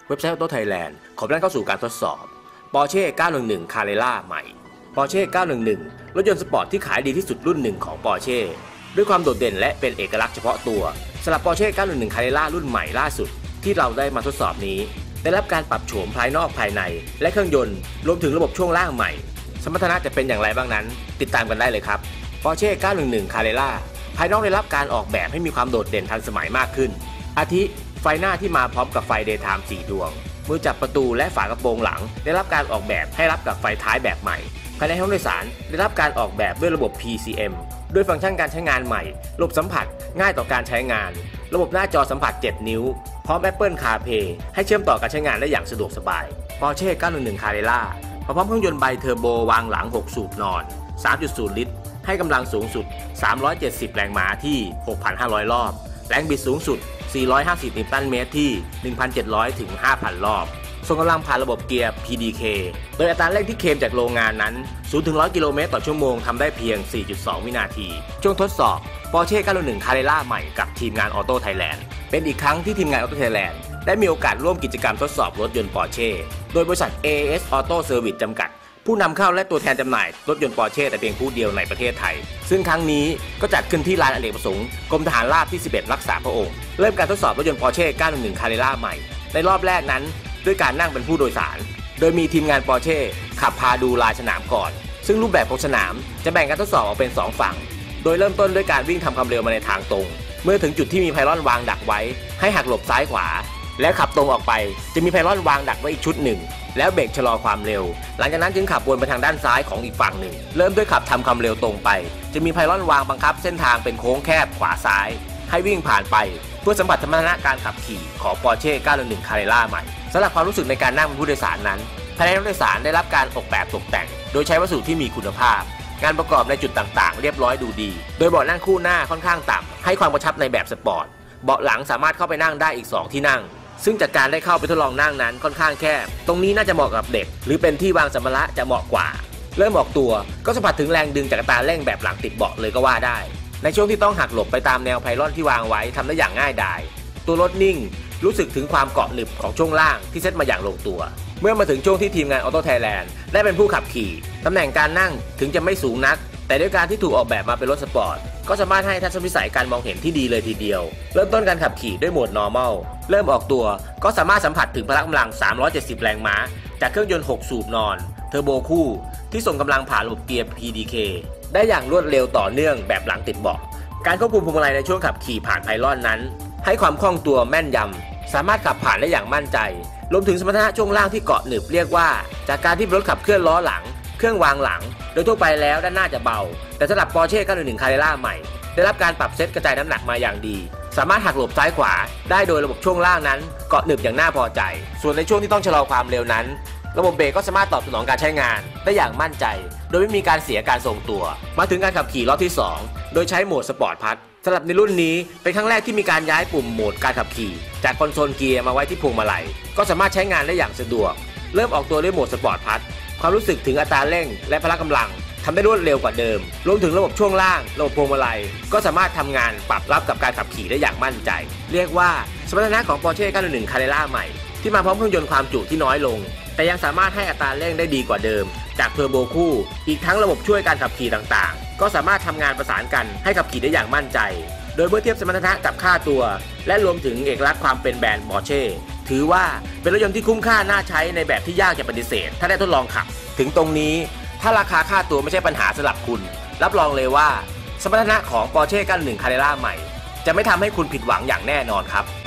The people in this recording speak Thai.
เว็บไซต์ Auto Thailand ขอต้อนรับเข้าสู่การทดสอบ Porsche 911 Carrera ใหม่ Porsche 911 รถยนต์สปอร์ตที่ขายดีที่สุดรุ่นหนึ่งของ Porsche ด้วยความโดดเด่นและเป็นเอกลักษณ์เฉพาะตัวสำหรับ Porsche 911 Carrera รุ่นใหม่ล่าสุดที่เราได้มาทดสอบนี้ได้รับการปรับโฉมภายนอกภายในและเครื่องยนต์รวมถึงระบบช่วงล่างใหม่สมรรถนะจะเป็นอย่างไรบ้างนั้นติดตามกันได้เลยครับ Porsche 911 Carrera ภายนอกได้รับการออกแบบให้มีความโดดเด่นทันสมัยมากขึ้นอาทิไฟหน้าที่มาพร้อมกับไฟ Daytime 4 ดวงมือจับประตูและฝากระโปรงหลังได้รับการออกแบบให้รับกับไฟท้ายแบบใหม่ภายในห้องโดยสารได้รับการออกแบบด้วยระบบ PCM ด้วยฟังก์ชันการใช้งานใหม่ระบบสัมผัสง่ายต่อการใช้งานระบบหน้าจอสัมผัส 7 นิ้วพร้อม Apple CarPlay ให้เชื่อมต่อการใช้งานได้อย่างสะดวกสบาย Porsche 911 Carrera พร้อมเครื่องยนต์ไบเทอร์โบวางหลัง 6 สูบนอน 3.0 ลิตรให้กำลังสูงสุด 370 แรงม้าที่ 6,500 รอบแรงบิดสูงสุด 450 นิวตันเมตรที่ 1,700 ถึง 5,000 รอบส่งกำลังผ่านระบบเกียร์ PDK โดยอัตราเร่งที่เคลมจากโรงงานนั้น 0-100 กิโลเมตรต่อชั่วโมงทำได้เพียง 4.2 วินาทีช่วงทดสอบ Porsche 911 Carrera ใหม่กับทีมงาน Auto Thailand เป็นอีกครั้งที่ทีมงาน Auto Thailand ได้มีโอกาสร่วมกิจกรรมทดสอบรถยนต์ Porsche โดยบริษัท AAS Auto Service จำกัดผู้นำเข้าและตัวแทนจำหน่ายรถยนต์ Porsche แต่เพียงผู้เดียวในประเทศไทยซึ่งครั้งนี้ก็จัดขึ้นที่ลานอเนกประสงค์กรมทหารราบที่ 11 รักษาพระองค์เริ่มการทดสอบรถยนต์ Porsche 911 Carrera ใหม่ในรอบแรกนั้นด้วยการนั่งเป็นผู้โดยสารโดยมีทีมงาน Porsche ขับพาดูลานสนามก่อนซึ่งรูปแบบของสนามจะแบ่งการทดสอบออกเป็น2ฝั่งโดยเริ่มต้นด้วยการวิ่งทำความเร็วมาในทางตรงเมื่อถึงจุดที่มีไพลอนวางดักไว้ให้หักหลบซ้ายขวาแล้วขับตรงออกไปจะมีไพลอนวางดักไว้อีกชุดหนึ่งแล้วเบรกชะลอความเร็วหลังจากนั้นจึงขับวนไปทางด้านซ้ายของอีกฝั่งหนึ่งเริ่มด้วยขับทำความเร็วตรงไปจะมีไพลอนวางบังคับเส้นทางเป็นโค้งแคบขวาซ้ายให้วิ่งผ่านไปเพื่อสัมผัสสมรรถนะการขับขี่ของ Porsche 911 Carrera ใหม่สำหรับความรู้สึกในการนั่งเป็นผู้โดยสารนั้นภายในรถโดยสารได้รับการออกแบบตกแต่งโดยใช้วัสดุที่มีคุณภาพงานประกอบในจุดต่างๆเรียบร้อยดูดีโดยเบาะนั่งคู่หน้าค่อนข้างต่ำให้ความกระชับในแบบสปอร์ตเบาะหลังสามารถเข้าไปนั่งได้อีก2ที่นั่งซึ่งจากการได้เข้าไปทดลองนั่งนั้นค่อนข้างแคบตรงนี้น่าจะเหมาะกับเด็กหรือเป็นที่วางสัมภาระจะเหมาะกว่าเริ่มออกตัวก็สัมผัสถึงแรงดึงจากอัตราเร่งแบบหลังติดเบาะเลยก็ว่าได้ในช่วงที่ต้องหักหลบไปตามแนวไพลอนที่วางไว้ทำได้อย่างง่ายดายตัวรถนิ่งรู้สึกถึงความเกาะหนึบของช่วงล่างที่เซตมาอย่างลงตัวเมื่อมาถึงช่วงที่ทีมงาน Auto Thailand ได้เป็นผู้ขับขี่ตำแหน่งการนั่งถึงจะไม่สูงนักแต่ด้วยการที่ถูกออกแบบมาเป็นรถสปอร์ตก็สามารถให้ทัศนวิสัยการมองเห็นที่ดีเลยทีเดียวเริ่มต้นการขับขี่ด้วยโหมด Normal เริ่มออกตัวก็สามารถสัมผัสถึงพละกำลัง 370 แรงม้าจากเครื่องยนต์ 6 สูบนอนเทอร์โบคู่ที่ส่งกำลังผ่านระบบเกียร์ PDK ได้อย่างรวดเร็วต่อเนื่องแบบหลังติดเบาะการควบคุมพวงมาลัยในช่วงขับขี่ผ่านไพลอนนั้นให้ความคล่องตัวแม่นยำสามารถขับผ่านได้อย่างมั่นใจรวมถึงสมรรถนะช่วงล่างที่เกาะหนึบเรียกว่าจากการที่รถขับเคลื่อนล้อหลังเครื่องวางหลังโดยทั่วไปแล้วด้านหน้าจะเบาแต่สำหรับ Porsche 911 Carrera ใหม่ได้รับการปรับเซตกระจายน้ำหนักมาอย่างดีสามารถหักหลบซ้ายขวาได้โดยระบบช่วงล่างนั้นเกาะหนึบอย่างน่าพอใจส่วนในช่วงที่ต้องชะลอความเร็วนั้นระบบเบรกก็สามารถตอบสนองการใช้งานได้อย่างมั่นใจโดยไม่มีการเสียการทรงตัวมาถึงการขับขี่รอบที่2โดยใช้โหมดสปอร์ตพัทสำหรับในรุ่นนี้เป็นครั้งแรกที่มีการย้ายปุ่มโหมดการขับขี่จากคอนโซลเกียร์มาไว้ที่พวงมาลัยก็สามารถใช้งานได้อย่างสะดวกเริ่มออกตัวด้วยโหมดสปอร์ตพัทความรู้สึกถึงอัตราเร่งและพละกำลังทำได้รวดเร็วกว่าเดิมรวมถึงระบบช่วงล่างระบบพวงมาลัยก็สามารถทำงานปรับรับกับการขับขี่ได้อย่างมั่นใจเรียกว่าสมรรถนะของ Porsche 911 Carrera ใหม่ที่มาพร้อมเครื่องยนต์ความจุที่น้อยลงแต่ยังสามารถให้อัตราเร่งได้ดีกว่าเดิมจากเทอร์โบคู่อีกทั้งระบบช่วยการขับขี่ต่างๆก็สามารถทำงานประสานกันให้ขับขี่ได้อย่างมั่นใจโดยเมื่อเทียบสมรรถนะกับค่าตัวและรวมถึงเอกลักษณ์ความเป็นแบรนด์ Porsche ถือว่าเป็นรถยนต์ที่คุ้มค่าน่าใช้ในแบบที่ยากจะปฏิเสธถ้าได้ทดลองขับถึงตรงนี้ถ้าราคาค่าตัวไม่ใช่ปัญหาสำหรับคุณรับรองเลยว่าสมรรถนะของ Porsche 911 Carrera ใหม่จะไม่ทำให้คุณผิดหวังอย่างแน่นอนครับ